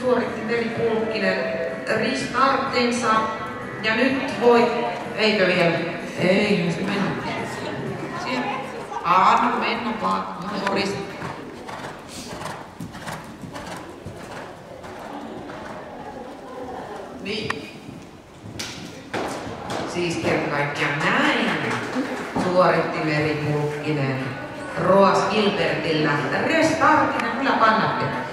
suoritti Veli Pulkkinen restartinsa. Ja nyt voi... Eikö vielä? Ei, se mennä. Anna mennä vaan. Moris. Niin. Siis kerta kaikkiaan näin suoritti Veli Pulkkinen Roas Gilbertillä restartin. Kyllä kannatte.